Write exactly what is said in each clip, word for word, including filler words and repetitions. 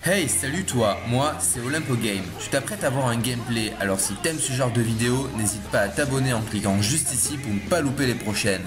Hey, salut toi, moi c'est Olympo Game. Tu t'apprêtes à voir un gameplay, alors si t'aimes ce genre de vidéo, n'hésite pas à t'abonner en cliquant juste ici pour ne pas louper les prochaines.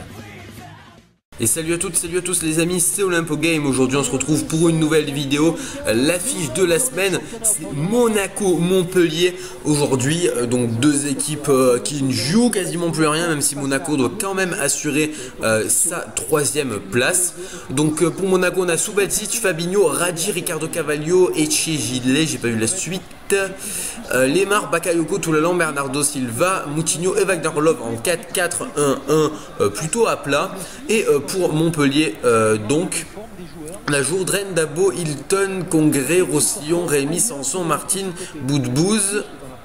Et salut à toutes, salut à tous les amis, c'est Olympo Game. Aujourd'hui on se retrouve pour une nouvelle vidéo. L'affiche de la semaine, c'est Monaco-Montpellier. Aujourd'hui, donc deux équipes euh, qui ne jouent quasiment plus à rien, même si Monaco doit quand même assurer euh, sa troisième place. Donc euh, pour Monaco, on a Subasic, Fabinho, Radji, Ricardo Cavallio et Gilet. J'ai pas vu la suite. Euh, Lemar, Bakayoko, Toulalan, Bernardo Silva, Moutinho et Wagner Love en quatre quatre un un euh, plutôt à plat. Et euh, pour Montpellier, euh, donc la Jourdain, Dabo, Hilton, Congrès, Rossillon, Rémi, Sanson, Martin, Boudbouz,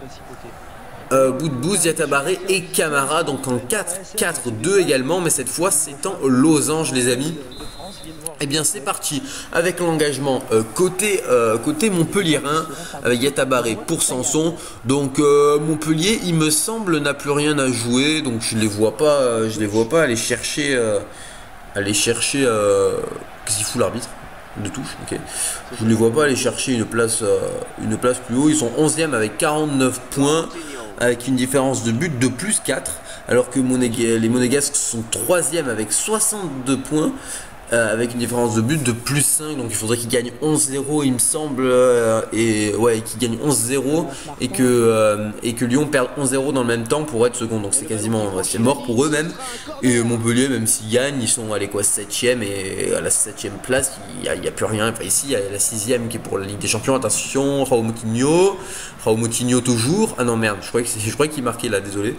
euh, Boudbouz, Yatabaré et Camara, donc en quatre quatre deux également, mais cette fois c'est en losange les amis. Et eh bien c'est parti avec l'engagement euh, côté, euh, côté Montpellierin avec Yatabaré pour Sanson. Donc euh, Montpellier il me semble n'a plus rien à jouer, donc je les vois pas, euh, je les vois pas aller chercher euh, aller chercher euh, qu'est-ce qu'il fout l'arbitre de touche, ok. Je ne les vois pas aller chercher une place, euh, une place plus haut. Ils sont onzième avec quarante-neuf points, avec une différence de but de plus quatre, alors que Monéga, les Monégasques sont troisième avec soixante-deux points. Euh, avec une différence de but de plus cinq, donc il faudrait qu'il gagne onze zéro il me semble, euh, et ouais, qu'il gagne onze zéro et que, euh, et que Lyon perde onze zéro dans le même temps pour être second, donc c'est quasiment c'est mort pour eux même. Et Montpellier, même s'ils gagnent, ils sont allez quoi septième, et à la septième place il n'y a, a plus rien. Enfin ici il y a la sixième qui est pour la Ligue des Champions. Attention, Raul Moutinho, Raul Moutinho toujours, ah non merde, je croyais qu'il croyais qu'il marquait là, désolé.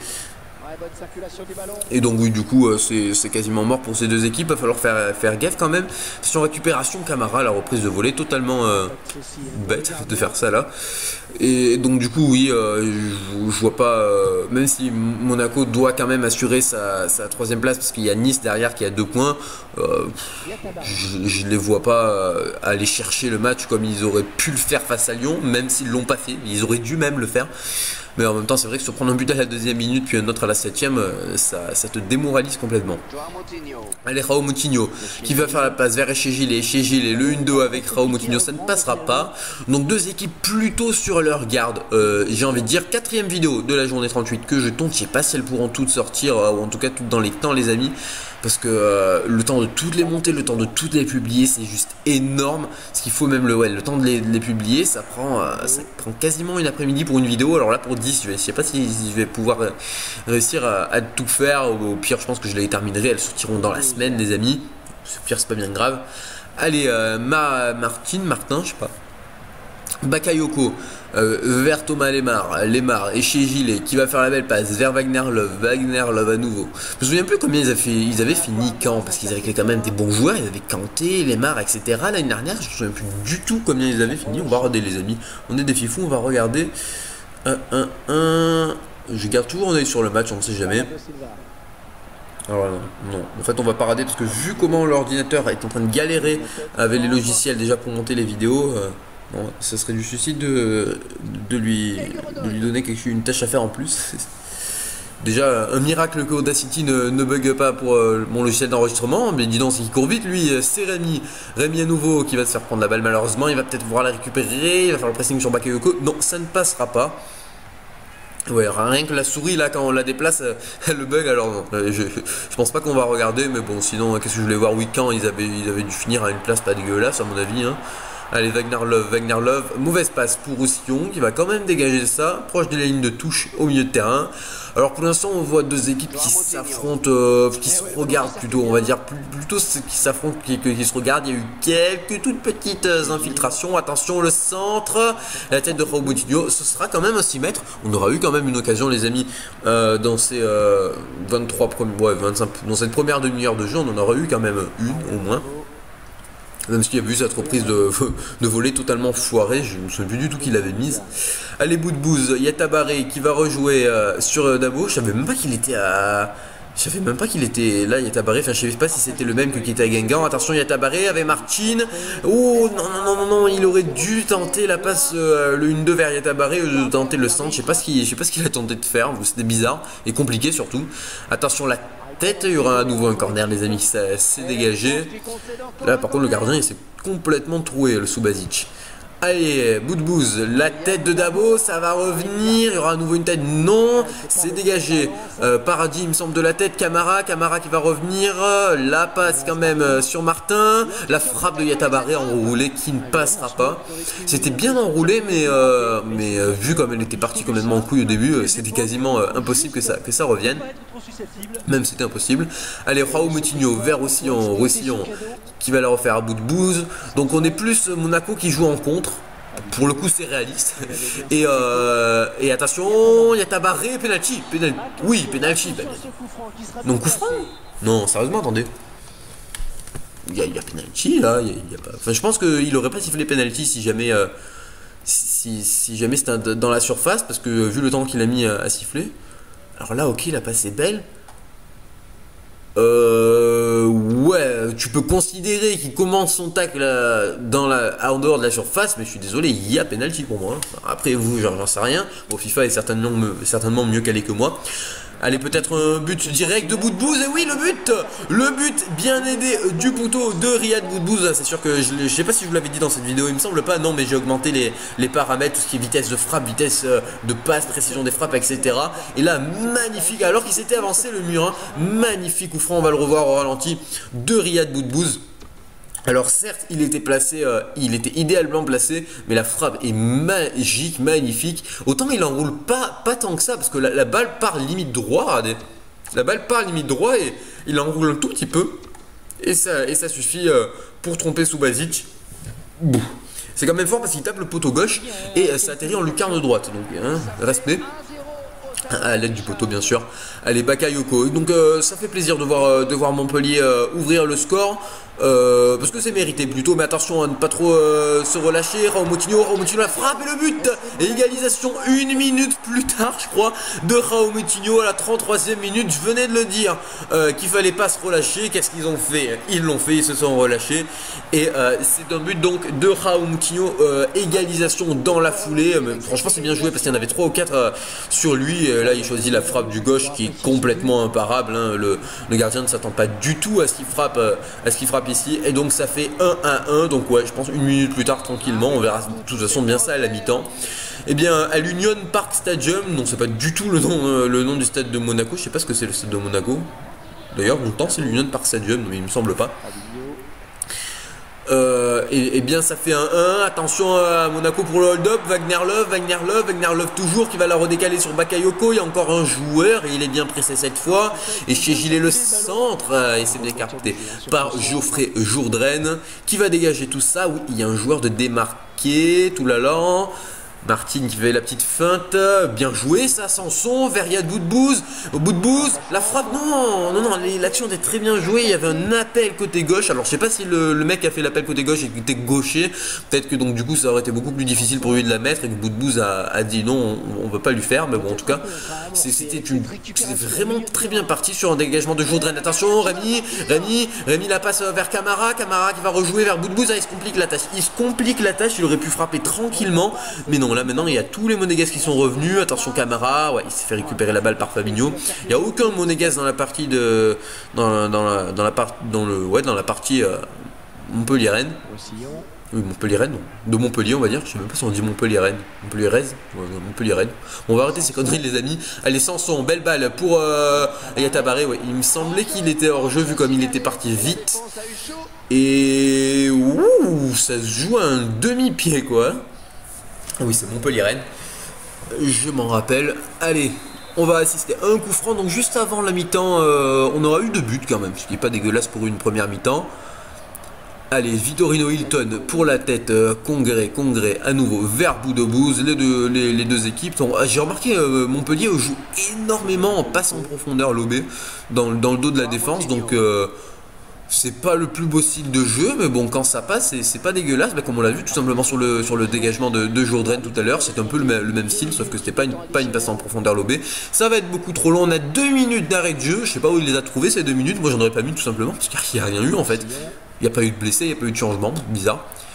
Et donc oui, du coup euh, c'est quasiment mort pour ces deux équipes. Il va falloir faire, faire gaffe quand même. Sur récupération, Camara, la reprise de volée, totalement euh, bête de faire ça là. Et donc du coup oui, euh, je, je vois pas, euh, même si Monaco doit quand même assurer sa, sa troisième place, parce qu'il y a Nice derrière qui a deux points, euh, je ne les vois pas euh, aller chercher le match comme ils auraient pu le faire face à Lyon, même s'ils l'ont pas fait. Ils auraient dû même le faire. Mais en même temps, c'est vrai que se prendre un but à la deuxième minute puis un autre à la septième, ça, ça te démoralise complètement. Allez, Raul Moutinho qui va faire la passe vers Echegil et Echegil et le un deux avec Raul Moutinho, ça ne passera pas. Donc deux équipes plutôt sur leur garde. Euh, J'ai envie de dire quatrième vidéo de la journée trente-huit que je tourne. Je sais pas si elles pourront toutes sortir, ou en tout cas toutes dans les temps les amis. Parce que euh, le temps de toutes les monter, le temps de toutes les publier, c'est juste énorme. Ce qu'il faut même le, ouais, le temps de les, de les publier, ça prend, euh, ça prend quasiment une après-midi pour une vidéo. Alors là pour dix, je ne sais pas si je vais pouvoir réussir à, à tout faire. Au, au pire, je pense que je les terminerai. Elles sortiront dans la semaine, les amis. Au pire, c'est pas bien grave. Allez, euh, Ma, Martin, Martin, je sais pas. Bakayoko euh, vers Thomas Lemar, Lemar et chez Gilet qui va faire la belle passe vers Wagner Love, Wagner Love à nouveau. Je me souviens plus combien ils avaient, fait, ils avaient fini quand, parce qu'ils avaient quand même des bons joueurs, ils avaient Kanté, Lemar, et cetera. L'année dernière, je me souviens plus du tout combien ils avaient fini. On va regarder les amis, on est des fifous, on va regarder. un un un. Je garde toujours un œil sur le match, on ne sait jamais. Alors non, non, en fait on va pas rater parce que vu comment l'ordinateur est en train de galérer avec les logiciels déjà pour monter les vidéos, euh, bon, ça serait du suicide de, de, lui, de lui donner quelque, une tâche à faire en plus. Déjà un miracle que Audacity ne, ne bug pas pour euh, mon logiciel d'enregistrement, mais dis donc il court vite lui, c'est Rémi, Rémi à nouveau qui va se faire prendre la balle malheureusement, il va peut-être pouvoir la récupérer, il va faire le pressing sur Bakayoko, non ça ne passera pas. Ouais, rien que la souris là quand on la déplace elle le bug, alors non, je, je pense pas qu'on va regarder, mais bon sinon qu'est-ce que je voulais voir, oui quand ils avaient, ils avaient dû finir à une place pas dégueulasse à mon avis hein. Allez, Wagner Love, Wagner Love, mauvaise passe pour Roussillon qui va quand même dégager ça, proche de la ligne de touche au milieu de terrain. Alors pour l'instant on voit deux équipes qui s'affrontent, euh, qui se regardent plutôt, on va dire plutôt qui s'affrontent qui, qui se regardent. Il y a eu quelques toutes petites infiltrations, attention le centre, la tête de Raul Moutinho, ce sera quand même un six mètres. On aura eu quand même une occasion les amis euh, dans ces euh, vingt-trois premiers, ouais, vingt-cinq, dans cette première demi-heure de jeu on en aura eu quand même une au moins. Même s'il y a vu cette reprise de, de volée totalement foirée, je ne me souviens plus du tout qu'il avait mise. Allez, Boudbouz, Yatabaré qui va rejouer euh, sur euh, Dabo. Je savais même pas qu'il était à. Je savais même pas qu'il était là, Yatabaré. Enfin, je savais pas si c'était le même que qui était à Guingamp. Attention, Yatabaré avec Martin. Oh non, non, non, non, non, il aurait dû tenter la passe, euh, le un deux vers Yatabaré, de tenter le centre. Je sais pas ce qu'il qu'il a tenté de faire. C'était bizarre et compliqué surtout. Attention, la tête, il y aura à nouveau un corner les amis, ça s'est dégagé. Là par contre le gardien il s'est complètement troué le Subasic. Allez, bout de bouse, la tête de Dabo, ça va revenir, il y aura à nouveau une tête, non, c'est dégagé. Euh, Paradis, il me semble, de la tête, Camara, Camara qui va revenir, la passe quand même sur Martin, la frappe de Yatabaré enroulée qui ne passera pas. C'était bien enroulé, mais, euh, mais euh, vu comme elle était partie complètement en couille au début, euh, c'était quasiment euh, impossible que ça, que ça revienne. Même c'était impossible. Allez, Raoult Moutinho vers Roussillon, Roussillon qui va la refaire à bout de bouse. Donc on est plus Monaco qui joue en contre. Pour le coup c'est réaliste. Et, euh, et attention, il y a Tabaré, penalty. Penal... Oui, penalty. Non, coup franc. Non, sérieusement, attendez. Il y a, il y a penalty là. Il y a, il y a pas... Enfin, je pense qu'il aurait pas sifflé penalty si jamais, euh, si, si jamais c'était dans la surface. Parce que vu le temps qu'il a mis à, à siffler. Alors là, ok, la passe est belle. Euh, ouais, tu peux considérer qu'il commence son tacle là, dans la, en dehors de la surface, mais je suis désolé, il y a penalty pour moi. Après, vous, j'en sais rien. Bon, FIFA est certainement, certainement mieux calé que moi. Allez, peut-être un but direct de Boudbouz. Et oui, le but Le but bien aidé du poteau de Riyad Boudbouz. C'est sûr que je ne sais pas si je vous l'avais dit dans cette vidéo, il me semble pas. Non, mais j'ai augmenté les, les paramètres, tout ce qui est vitesse de frappe, vitesse de passe, précision des frappes, et cetera. Et là, magnifique, alors qu'il s'était avancé le mur. Hein, magnifique coup franc, on va le revoir au ralenti de Riyad Boudbouz. Alors certes, il était placé, euh, il était idéalement placé, mais la frappe est magique, magnifique. Autant il enroule pas, pas tant que ça, parce que la, la balle part limite droit, regardez. La balle part limite droit et il enroule un tout petit peu. Et ça, et ça suffit euh, pour tromper Subasic. C'est quand même fort parce qu'il tape le poteau gauche et euh, ça atterrit en lucarne droite. Donc, hein, respect. À l'aide du poteau bien sûr. Allez, Bakayoko. Donc euh, ça fait plaisir de voir, euh, de voir Montpellier euh, ouvrir le score. Euh, parce que c'est mérité plutôt, mais attention à ne pas trop euh, se relâcher. Raoult Moutinho, Raoult Moutinho la frappe et le but. Et égalisation une minute plus tard, je crois, de Raoult Moutinho à la trente-troisième minute. Je venais de le dire euh, qu'il fallait pas se relâcher. Qu'est-ce qu'ils ont fait? Ils l'ont fait, ils se sont relâchés. Et euh, c'est un but donc de Raoult Moutinho, euh, égalisation dans la foulée. Mais, franchement, c'est bien joué parce qu'il y en avait trois ou quatre euh, sur lui. Et là, il choisit la frappe du gauche qui est complètement imparable. Hein. Le, le gardien ne s'attend pas du tout à ce qu'il frappe, euh, à ce qu'il frappe ici, et donc ça fait un à un. Donc ouais, je pense une minute plus tard tranquillement, on verra de toute façon bien ça à la mi-temps. Et bien à l'Union Park Stadium, non c'est pas du tout le nom, euh, le nom du stade de Monaco, je sais pas ce que c'est le stade de Monaco. D'ailleurs longtemps c'est l'Union Park Stadium, mais il me semble pas. Euh, et, et bien ça fait un un. Attention à Monaco pour le hold-up. Wagner Love, Wagner Love, Wagner Love toujours qui va la redécaler sur Bakayoko. Il y a encore un joueur et il est bien pressé cette fois. Et chez Gilet le centre. Et c'est bien capté par Geoffrey Jourdain qui va dégager tout ça. Oui, il y a un joueur de démarqué. Tout là là. Martine qui fait la petite feinte, bien joué ça, Sanson, vers Riyad Boudbouz, au Boudbouz, la frappe, non, non, non, l'action était très bien jouée, il y avait un appel côté gauche, alors je sais pas si le, le mec a fait l'appel côté gauche et était gaucher, peut-être que donc du coup ça aurait été beaucoup plus difficile pour lui de la mettre et que Boudbouz a, a dit non, on, on veut pas lui faire, mais bon en tout cas, c'était une, c'était vraiment très bien parti sur un dégagement de Jourdain. Attention, Rémi, Rémi, Rémi la passe vers Camara, Camara qui va rejouer vers Boudbouz, ah, il se complique la tâche, il se complique la tâche, il aurait pu frapper tranquillement, mais non. Là maintenant il y a tous les Monégasques qui sont revenus. Attention Camara, ouais, il s'est fait récupérer la balle par Fabinho. Il n'y a aucun Monégasque dans la partie de dans, dans la dans la part dans le ouais dans la partie euh, Montpellier-Rennes. Oui, Montpellier-Rennes, de Montpellier on va dire, je sais même pas si on dit Montpellier-Rennes, Montpellier-Rennes, ouais, Montpellier-Rennes. Bon, on va arrêter ces conneries les amis. Allez, Sanson, belle balle pour euh, Yatabaré, ouais, il me semblait qu'il était hors jeu vu comme il était parti vite. Et ouh, ça se joue à un demi-pied quoi. Oui, c'est Montpellier-Rennes. Je m'en rappelle. Allez, on va assister à un coup franc. Donc juste avant la mi-temps, euh, on aura eu deux buts quand même, ce qui n'est pas dégueulasse pour une première mi-temps. Allez, Vitorino Hilton pour la tête, euh, Congrès, Congrès à nouveau vers Boudbouz, les deux, les, les deux équipes. J'ai remarqué euh, Montpellier joue énormément en passe en profondeur lobé dans, dans le dos de la défense. Donc euh, c'est pas le plus beau style de jeu, mais bon, quand ça passe, c'est pas dégueulasse. Bah, comme on l'a vu tout simplement sur le, sur le dégagement de, de Jourdain tout à l'heure, c'est un peu le, le même style, sauf que c'était pas une, pas une passe en profondeur lobée. Ça va être beaucoup trop long. On a deux minutes d'arrêt de jeu. Je sais pas où il les a trouvés ces deux minutes. Moi, j'en aurais pas mis tout simplement parce qu'il n'y a rien eu en fait. Il n'y a pas eu de blessé, il n'y a pas eu de changement. Bizarre.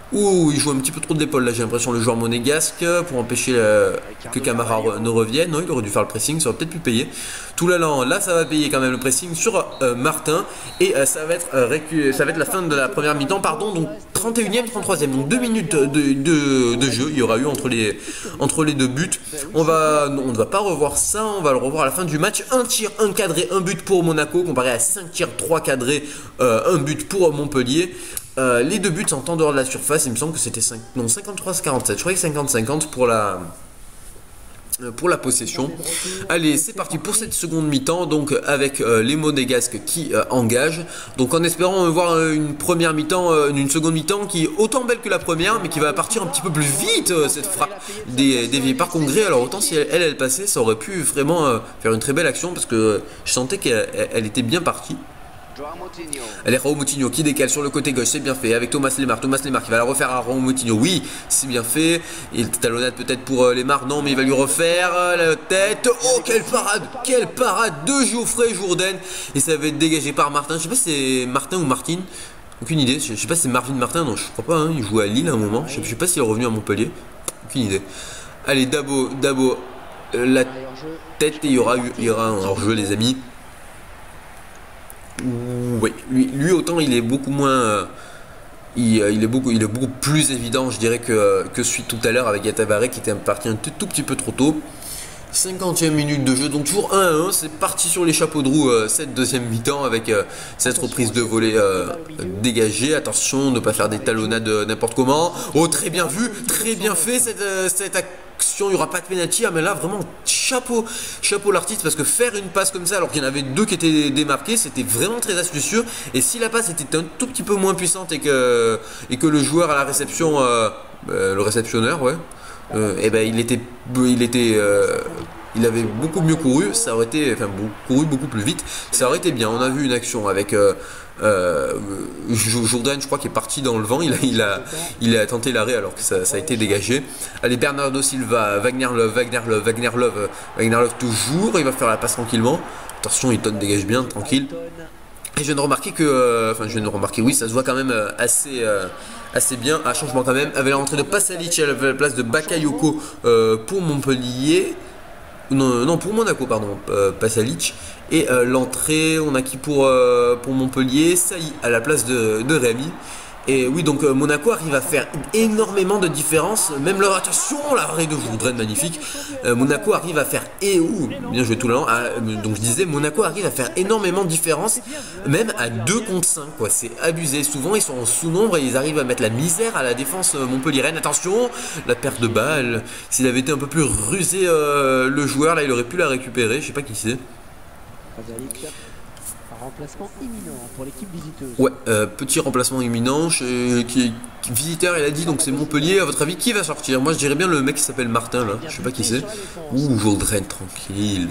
Ouh, il joue un petit peu trop de l'épaule là, j'ai l'impression, le joueur monégasque, pour empêcher euh, que Camara re, ne revienne. Non, il aurait dû faire le pressing, ça aurait peut-être pu payer. Tout l'allant, là ça va payer quand même le pressing sur euh, Martin. Et euh, ça, va être, euh, récu... ça va être la fin de la première mi-temps, pardon, donc trente et unième, trente-troisième, donc deux minutes de, de, de jeu, il y aura eu entre les, entre les deux buts. On, va, on ne va pas revoir ça, on va le revoir à la fin du match. Un tir, un cadré, un but pour Monaco, comparé à cinq tirs, trois cadrés, euh, un but pour Montpellier. Euh, les deux buts sont en dehors de la surface, il me semble que c'était cinquante-trois à quarante-sept, je croyais que cinquante cinquante pour la, euh, pour la possession. Allez, c'est parti pour cette seconde mi-temps, donc avec euh, les Monégasques qui euh, engagent. Donc en espérant voir euh, une première mi-temps, euh, une seconde mi-temps qui est autant belle que la première, mais qui va partir un petit peu plus vite, euh, cette frappe des, des vieilles par Congrès. Alors autant si elle, elle, elle passait, ça aurait pu vraiment euh, faire une très belle action, parce que je sentais qu'elle elle était bien partie. Allez, Raúl Moutinho qui décale sur le côté gauche, c'est bien fait avec Thomas Lemar. Thomas Lemar qui va la refaire à Raúl Moutinho. Oui, c'est bien fait. Il talonnade peut-être pour euh, Lemar. Non, mais il va lui refaire euh, la tête. Oh, quelle parade! Quelle parade de Geoffrey Jourdain. Et ça va être dégagé par Martin. Je sais pas si c'est Martin ou Martine. Aucune idée. Je sais pas si c'est Marvin Martin. Non, je crois pas. Hein. Il jouait à Lille à un moment. Je sais, je sais pas s'il est revenu à Montpellier. Aucune idée. Allez, Dabo, Dabo. Euh, la tête et il y aura, il y aura un hors-jeu, les amis. Oui, lui, lui autant il est beaucoup moins, euh, il, il, est beaucoup, il est beaucoup plus évident, je dirais, que, que celui tout à l'heure avec Yatabaré qui était parti un tout, tout petit peu trop tôt. cinquantième minute de jeu, donc toujours un à un, c'est parti sur les chapeaux de roue euh, cette deuxième mi-temps avec euh, cette reprise de volée euh, dégagée. Attention de ne pas faire des talonnades euh, n'importe comment. Oh, très bien vu, très bien fait cette, euh, cette action. Il n'y aura pas de penalty, ah, mais là vraiment chapeau, chapeau l'artiste, parce que faire une passe comme ça alors qu'il y en avait deux qui étaient démarqués, c'était vraiment très astucieux. Et si la passe était un tout petit peu moins puissante et que, et que le joueur à la réception, euh, euh, le réceptionneur, ouais, euh, et ben il était, il était, euh, il avait beaucoup mieux couru, ça aurait été, enfin couru beaucoup plus vite, ça aurait été bien. On a vu une action avec euh, euh, Jourdain, je crois, qui est parti dans le vent, il a, il a, il a tenté l'arrêt alors que ça, ça a été dégagé. Allez, Bernardo Silva, Wagner Love, Wagner Love, Wagner Love, Wagner Love toujours, il va faire la passe tranquillement. Attention, il dégage bien, tranquille. Et je viens de remarquer que, euh, enfin je viens de remarquer, oui, ça se voit quand même euh, assez, euh, assez bien. Un changement quand même, avec l'entrée de Pasalic à la place de Bakayoko euh, pour Montpellier. Non, non, pour Monaco, pardon, euh, Pasalic. Et euh, l'entrée, on a qui pour, euh, pour Montpellier, Saï à la place de, de Rémi. Et oui, donc euh, Monaco arrive à faire énormément de différence. Même leur attention, l'arrêt de Jourdain magnifique. Euh, Monaco arrive à faire et ouh, bien joué tout le temps. Ah, donc je disais, Monaco arrive à faire énormément de différence, même à deux contre cinq, quoi. C'est abusé. Souvent ils sont en sous-nombre et ils arrivent à mettre la misère à la défense euh, montpelliéraine. Attention, la perte de balle. S'il avait été un peu plus rusé, euh, le joueur là, il aurait pu la récupérer. Je sais pas qui c'est. Remplacement imminent pour l'équipe visiteuse. Ouais, euh, petit remplacement imminent. Chez, qui, qui, visiteur, il a dit, donc c'est Montpellier. À votre avis, qui va sortir? Moi, je dirais bien le mec qui s'appelle Martin, là. Je sais pas qui c'est. Ouh, Jourdain, tranquille.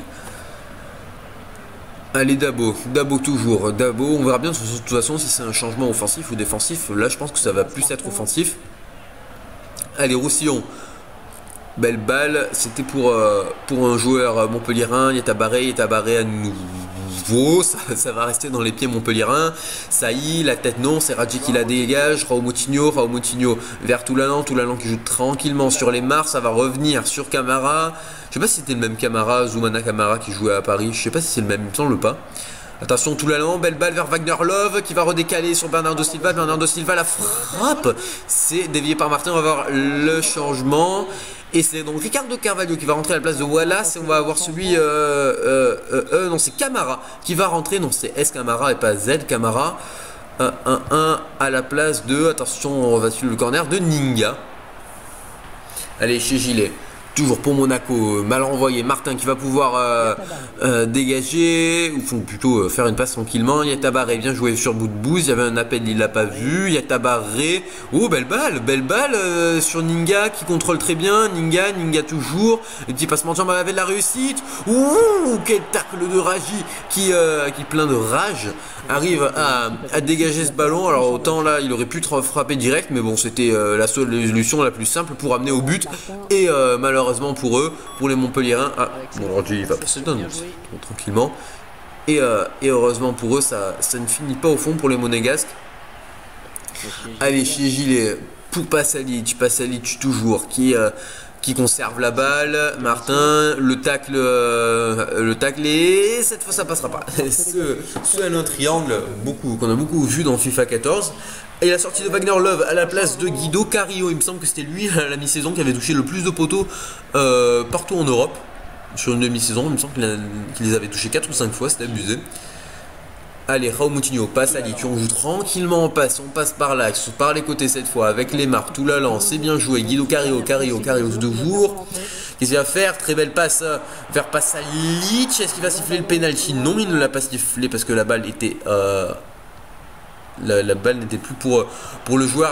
Allez, Dabo. Dabo toujours. Dabo, on verra bien de toute façon si c'est un changement offensif ou défensif. Là, je pense que ça va plus être offensif. Allez, Roussillon. Belle balle. C'était pour, euh, pour un joueur montpelliérain. Yatabaré, Yatabaré à nouveau. Ça, ça va rester dans les pieds montpelliérains. Saï, la tête non. C'est Radji qui la dégage. Raúl Moutinho. Raúl Moutinho vers Toulalan. Toulalan qui joue tranquillement sur les mares. Ça va revenir sur Camara. Je sais pas si c'était le même Camara, Zoumana Camara qui jouait à Paris. Je sais pas si c'est le même. Il me semble pas. Attention, Toulalan, belle balle vers Wagner Love qui va redécaler sur Bernardo Silva. Bernardo Silva, la frappe. C'est dévié par Martin. On va voir le changement. Et c'est donc Ricardo Carvalho qui va rentrer à la place de Wallace. Et on va avoir celui. Euh, euh, euh, euh, non, c'est Camara qui va rentrer. Non, c'est S Camara et pas Z Camara. un un un à la place de. Attention, on va suivre le corner de Ninga. Allez, chez Gilet. Toujours pour Monaco, mal renvoyé. Martin qui va pouvoir euh, euh, dégager, ou faut plutôt euh, faire une passe tranquillement. Yatabaré bien joué sur bout de bouse. Il y avait un appel, il l'a pas vu. Yatabaré, oh belle balle, belle balle euh, sur Ninga qui contrôle très bien. Ninga, Ninga toujours. Le petit passement de jambe avec de la réussite. Ouh, quel tacle de Raji qui, euh, qui plein de rage arrive à, à dégager ce ballon. Alors autant là, il aurait pu frapper direct, mais bon, c'était euh, la solution la plus simple pour amener au but. Et euh, malheureusement pour eux, pour les Montpelliérains, ah, bon, Raji va passer dedans, tranquillement. Et, euh, et heureusement pour eux, ça, ça ne finit pas au fond pour les Monégasques. Allez, chez Gilet, pour Pasalic, Pasalic toujours qui, euh, qui conserve la balle. Martin, le tacle, euh, le tacle et cette fois ça passera pas. ce, ce un triangle beaucoup qu'on a beaucoup vu dans FIFA quatorze. Et la sortie de Wagner Love à la place de Guido Carillo. Il me semble que c'était lui à la mi-saison qui avait touché le plus de poteaux euh, partout en Europe sur une demi-saison. Il me semble qu'il qu les avait touchés quatre ou cinq fois, c'était abusé. Allez, Raul Moutinho passe à l'I, on joue tranquillement en passe, on passe par l'axe, par les côtés cette fois, avec les marques, tout la lance, c'est bien joué, Guido Carillo, Carillo, Carillo de jour. Qu'est-ce qu'il va faire? Très belle passe vers Pasalic, est-ce qu'il va siffler le penalty? Non, il ne l'a pas sifflé parce que la balle était... Euh, la, la balle n'était plus pour, pour le joueur,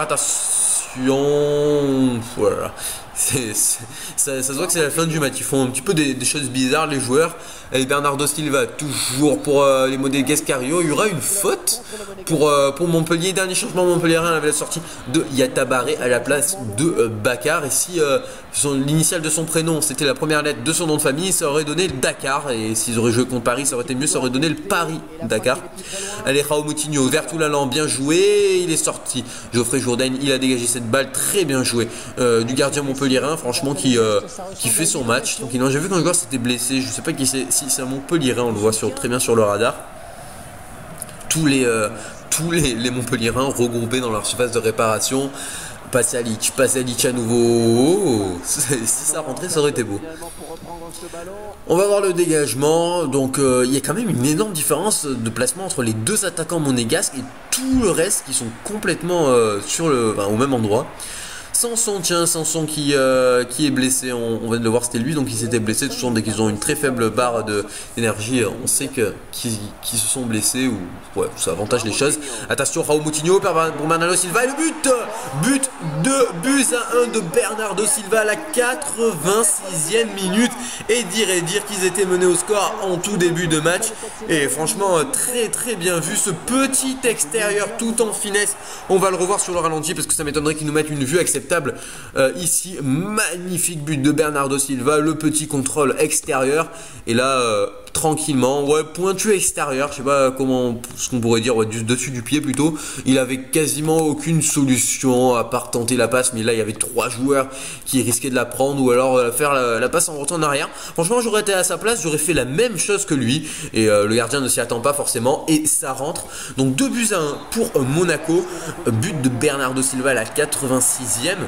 attention, voilà. C'est, c'est, ça, ça se voit que c'est la fin du match, ils font un petit peu des, des choses bizarres les joueurs. Et Bernardo Silva toujours pour euh, les modèles Gascario. Il y aura une faute pour, euh, pour Montpellier. Dernier changement montpellierin avec la sortie de Yatabaré à la place de euh, Bakar. Et si euh, l'initiale de son prénom c'était la première lettre de son nom de famille, ça aurait donné Dakar. Et s'ils auraient joué contre Paris, ça aurait été mieux, ça aurait donné le Paris Dakar. Allez, Raul Moutinho vers Toulalan, bien joué. Il est sorti. Geoffrey Jourdain, il a dégagé cette balle, très bien joué euh, du gardien montpellierin, franchement qui, euh, qui fait son match. Donc j'ai vu quand le joueur s'était blessé, je sais pas qui c'est. Si c'est un Montpellierin, on le voit sur, très bien sur le radar. Tous les, euh, tous les, les Montpellierins regroupés dans leur surface de réparation. Pasalic, Pasalic à nouveau. Oh, si ça rentrait, ça aurait été beau. On va voir le dégagement. Donc euh, il y a quand même une énorme différence de placement entre les deux attaquants monégasques et tout le reste qui sont complètement euh, sur le, enfin, au même endroit. Sanson, tiens, Sanson qui, euh, qui est blessé, on, on vient de le voir, c'était lui, donc il s'était blessé. Toujours dès qu'ils ont une très faible barre d'énergie, on sait que qu'ils qu'ils se sont blessés, ou ouais, ça avantage les choses. Attention, Raul Moutinho pour Bernardo Silva, et le but But de buts à un de Bernardo Silva à la quatre-vingt-sixième minute. Et dire et dire qu'ils étaient menés au score en tout début de match. Et franchement, très très bien vu, ce petit extérieur tout en finesse. On va le revoir sur le ralenti parce que ça m'étonnerait qu'ils nous mettent une vue acceptable. Euh, ici, magnifique but de Bernardo Silva, le petit contrôle extérieur. Et là, euh, tranquillement, ouais, pointu extérieur, je sais pas comment, ce qu'on pourrait dire, ouais, du dessus du pied plutôt. Il avait quasiment aucune solution à part tenter la passe, mais là il y avait trois joueurs qui risquaient de la prendre ou alors euh, faire la, la passe en retour en arrière. Franchement, j'aurais été à sa place, j'aurais fait la même chose que lui. Et euh, le gardien ne s'y attend pas forcément et ça rentre. Donc deux buts à un pour euh, Monaco. But de Bernardo Silva à la quatre-vingt-sixième.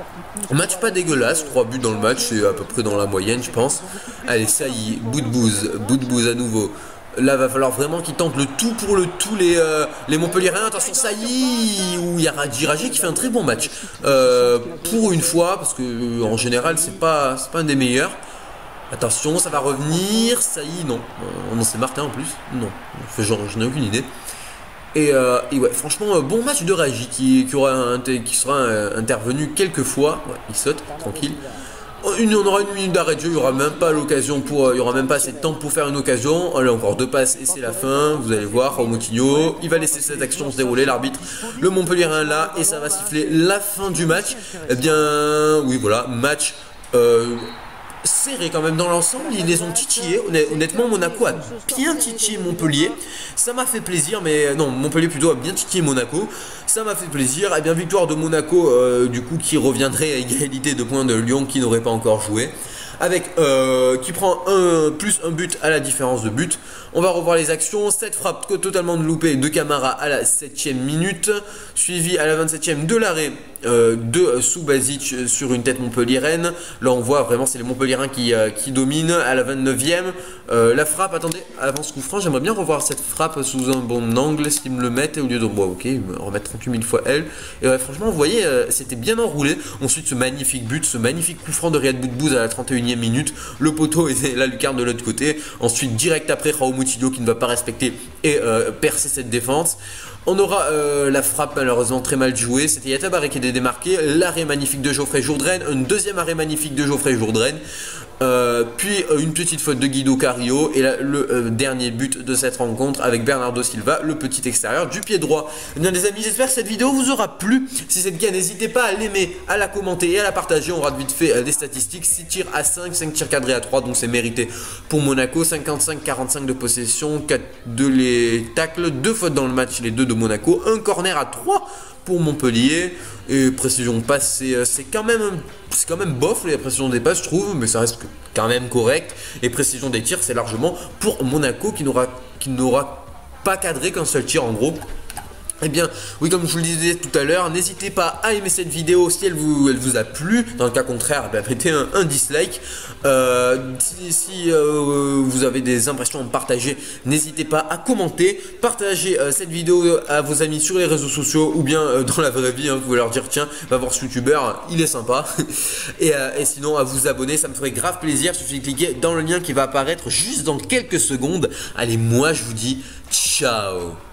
Match pas dégueulasse, trois buts dans le match, c'est à peu près dans la moyenne, je pense. Allez, ça y est, bout de bouse, bout de bouse à nouveau. Là, va falloir vraiment qu'ils tentent le tout pour le tout, les, euh, les Montpellierins. Attention, ça y est, où il y a Radji qui fait un très bon match. Euh, pour une fois, parce que euh, en général, c'est pas, c'est pas un des meilleurs. Attention, ça va revenir, ça y est, non. Euh, non, c'est Martin en plus. Non, genre, je n'ai aucune idée. Et, euh, et ouais, franchement, euh, bon match de Raji qui, qui, aura qui sera euh, intervenu quelques fois. Ouais, il saute, tranquille. Une, on aura une minute d'arrêt de jeu, il n'y aura même pas l'occasion pour, euh, il y aura même pas assez de temps pour faire une occasion. Allez, encore deux passes et c'est la fin. Vous allez voir, Raul Moutinho, il va laisser cette action se dérouler, l'arbitre, le Montpellierin là, et ça va siffler la fin du match. Eh bien, oui, voilà, match. Euh, serré quand même dans l'ensemble, ils les ont titillés. Honnêtement, Monaco a bien titillé Montpellier. Ça m'a fait plaisir, mais non, Montpellier plutôt a bien titillé Monaco. Ça m'a fait plaisir. Et bien, victoire de Monaco, euh, du coup, qui reviendrait à égalité de points de Lyon qui n'aurait pas encore joué. Avec euh, qui prend un plus un but à la différence de but. On va revoir les actions. Cette frappe totalement loupée de Camara à la septième minute, suivi à la vingt-septième de l'arrêt euh, de Subasic sur une tête montpelliéraine. Là on voit vraiment c'est les Montpelliérains qui, euh, qui dominent. À la vingt-neuvième, euh, la frappe, attendez, avant ce coup franc, j'aimerais bien revoir cette frappe sous un bon angle s'ils me le mettent au lieu de bon, ok, me remettre trente-huit mille fois elle. Et ouais, franchement vous voyez, euh, c'était bien enroulé. Ensuite ce magnifique but, ce magnifique coup franc de Riyad Boudbouz à la trente et unième minute. Le poteau et la lucarne de l'autre côté. Ensuite direct après Raul Moutinho qui ne va pas respecter et euh, percer cette défense. On aura euh, la frappe malheureusement très mal jouée. C'était Yatabaré qui était démarqué. L'arrêt magnifique de Geoffrey Jourdain. Un deuxième arrêt magnifique de Geoffrey Jourdain. Euh, puis euh, une petite faute de Guido Carillo. Et là, le euh, dernier but de cette rencontre avec Bernardo Silva, le petit extérieur du pied droit. Bien les amis, j'espère que cette vidéo vous aura plu. Si c'est le cas, n'hésitez pas à l'aimer, à la commenter et à la partager. On aura vite fait euh, des statistiques. six tirs à cinq, cinq tirs cadrés à trois. Donc c'est mérité pour Monaco. cinquante-cinq quarante-cinq de possession, quatre de les tacles, deux fautes dans le match, les deux de Monaco. Un corner à trois pour Montpellier. Et précision passe, c'est c'est quand même c'est quand même bof les précisions des passes je trouve, mais ça reste quand même correct. Et précision des tirs c'est largement pour Monaco qui n'aura qui n'aura pas cadré qu'un seul tir en gros. Eh bien, oui, comme je vous le disais tout à l'heure, n'hésitez pas à aimer cette vidéo si elle vous, elle vous a plu. Dans le cas contraire, eh bien, mettez un, un dislike. Euh, si si euh, vous avez des impressions à partager, n'hésitez pas à commenter. Partagez euh, cette vidéo à vos amis sur les réseaux sociaux ou bien euh, dans la vraie vie. Hein, vous pouvez leur dire, tiens, va voir ce youtubeur, il est sympa. et, euh, et sinon, à vous abonner, ça me ferait grave plaisir. Il suffit de cliquer dans le lien qui va apparaître juste dans quelques secondes. Allez, moi, je vous dis ciao.